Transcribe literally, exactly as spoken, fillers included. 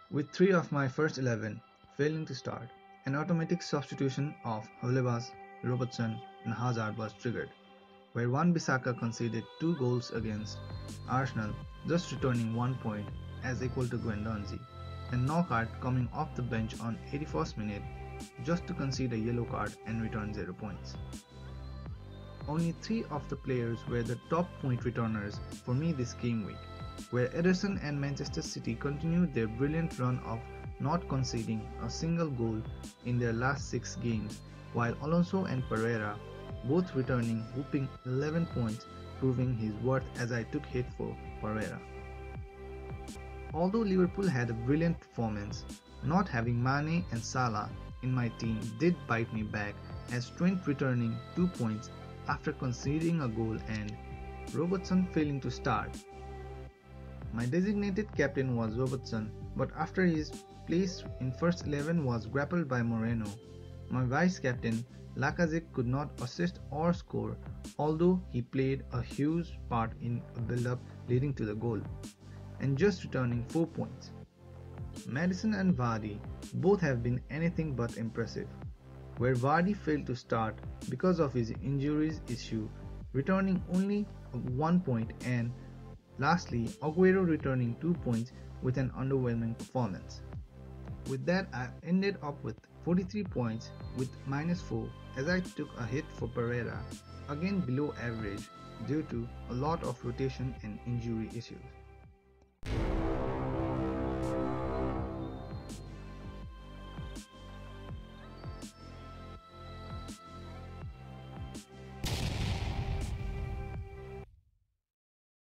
With three of my first eleven failing to start, an automatic substitution of Holebas, Robertson and Hazard was triggered, where Wan-Bissaka conceded two goals against Arsenal, just returning one point as equal to Guendouzi, and Knockaert coming off the bench on eighty-first minute just to concede a yellow card and return zero points. Only three of the players were the top point returners for me this game week, where Ederson and Manchester City continued their brilliant run of not conceding a single goal in their last six games, while Alonso and Pereira both returning whooping eleven points, proving his worth as I took hit for Pereira. Although Liverpool had a brilliant performance, not having Mane and Salah in my team did bite me back, as Trent returning two points after conceding a goal and Robertson failing to start. My designated captain was Robertson, but after his place in first eleven was grappled by Moreno, my vice-captain Lacazette could not assist or score, although he played a huge part in a build-up leading to the goal, and just returning four points. Maddison and Vardy both have been anything but impressive, where Vardy failed to start because of his injuries issue, returning only one point, and lastly Aguero returning two points with an underwhelming performance. With that, I ended up with forty-three points with minus four, as I took a hit for Pereira, again below average due to a lot of rotation and injury issues.